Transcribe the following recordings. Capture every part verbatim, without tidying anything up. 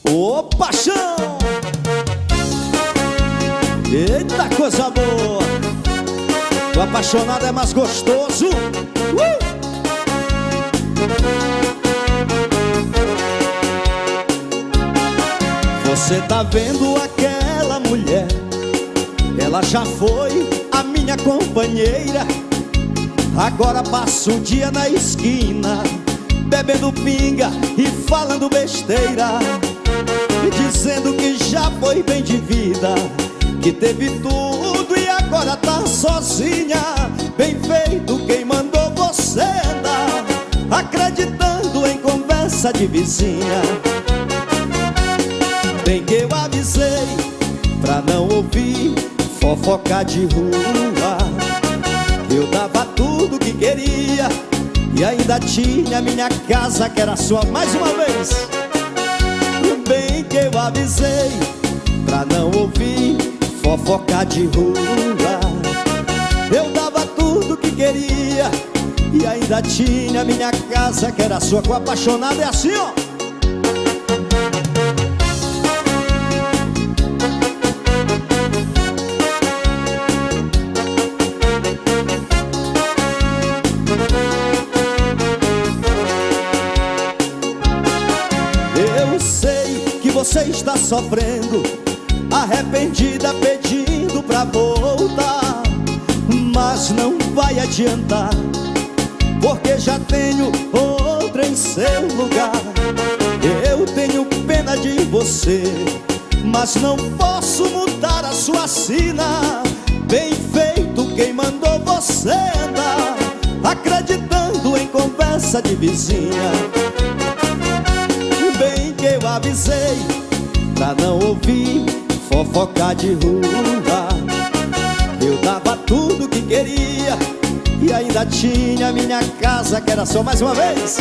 Ô paixão! Eita coisa boa! O apaixonado é mais gostoso. uh! Você tá vendo aquela mulher? Ela já foi a minha companheira. Agora passa o dia na esquina, bebendo pinga e falando besteira, dizendo que já foi bem de vida, que teve tudo e agora tá sozinha. Bem feito quem mandou você andar, acreditando em conversa de vizinha. Bem que eu avisei pra não ouvir fofoca de rua. Eu dava tudo que queria e ainda tinha minha casa que era sua. Mais uma vez. Bem que eu avisei pra não ouvir fofoca de rua. Eu dava tudo que queria e ainda tinha minha casa que era sua. Com o apaixonado é assim, ó. Eu sei que você está sofrendo, arrependida, pedindo pra voltar, mas não vai adiantar, porque já tenho outra em seu lugar. Eu tenho pena de você, mas não posso mudar a sua sina. Bem feito quem mandou você andar, acreditando em conversa de vizinha. Bem que eu avisei pra não ouvir fofoca de rua. Eu dava tudo que queria e ainda tinha minha casa que era só. Mais uma vez.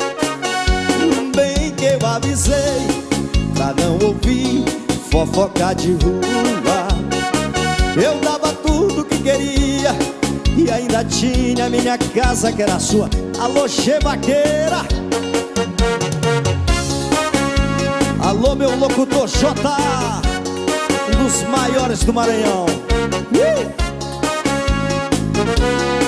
Bem que eu avisei pra não ouvir fofoca de rua. Eu dava tudo que queria e ainda tinha minha casa que era sua. Alô, Che Vaqueira. Alô, meu locutor Jota, um dos maiores do Maranhão. uh!